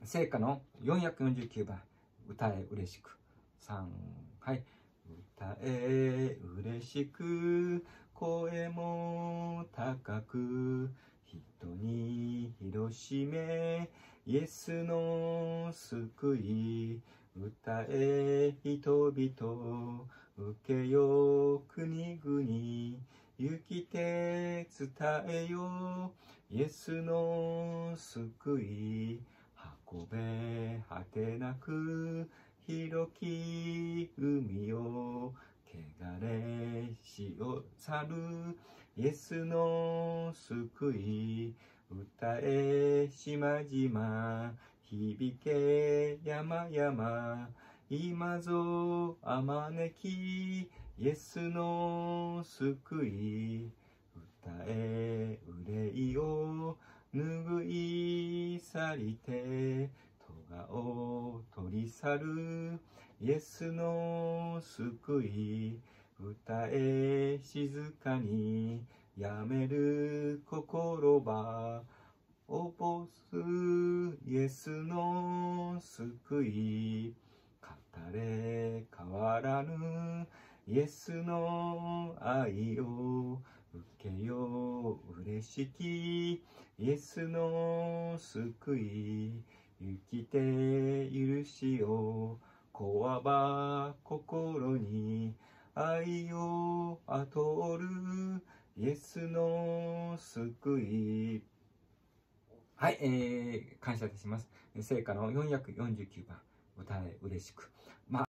聖歌の449番、歌え嬉しく。3、はい。歌え嬉しく、声も高く、人に広しめ、イエスの救い。歌え人々、受けよ国々、生きて伝えよイエスの救い。運べ果てなく広き海を、汚れしを去るイエスの救い。歌え島々、響け山々、今ぞあまねきイエスの救い。歌え憂いを拭い去りて、咎を取り去るイエスの救い。歌え静かにやめる心ば、おぼすイエスの救い。語れ変わらぬイエスの愛を、受けよ嬉しきイエスの救い。生きて許しをこわば心に、愛を後るイエスの救い。はい、感謝いたします。聖歌の449番、歌え嬉しく。